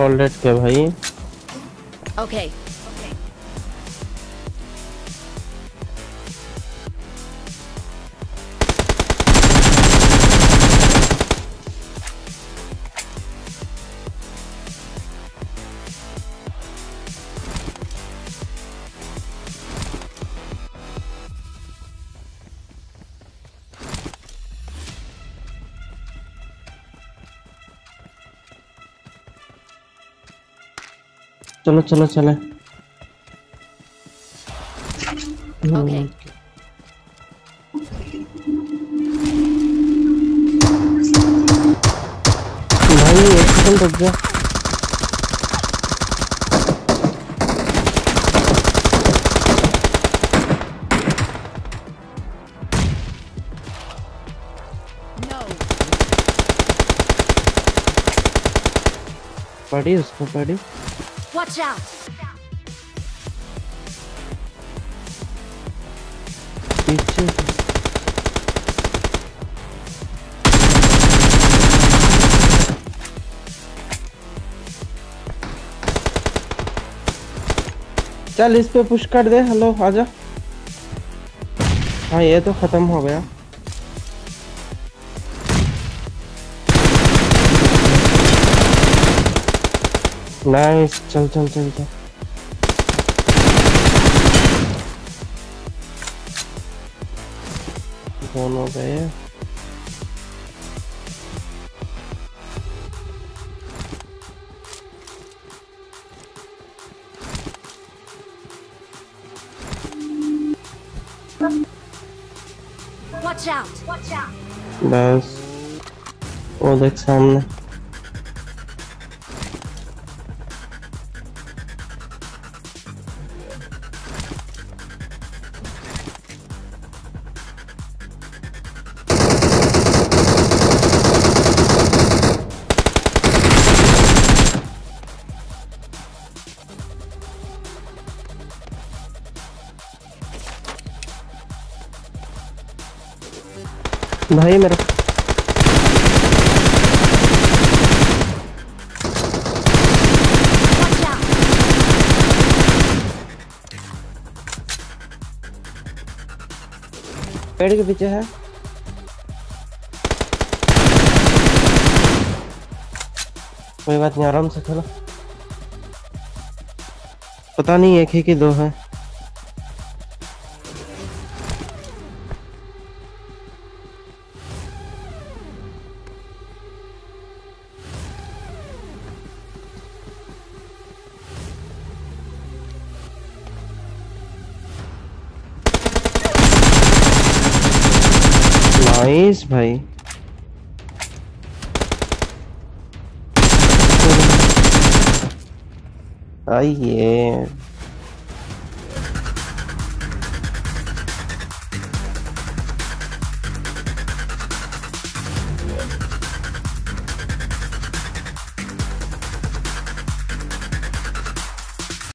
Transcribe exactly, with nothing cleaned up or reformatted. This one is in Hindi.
ऑलरेड के भाई। Okay. चलो चलो चले। Okay. भाई एक सेकंड रुक जा। No. पड़ी उसको पड़ी। Watch out. पीछे चल इस पे पुश कर दे। हेलो आजा। हाँ ये तो खत्म हो गया। नाइस। चल चल चल चल। दोनों गए। Watch out. Watch out. बस वो देख सामने। भाई मेरा Watch out. पेड़ के पीछे है। कोई बात नहीं, आराम से खेलो। पता नहीं एक ही कि दो है। नाइस भाई। आइए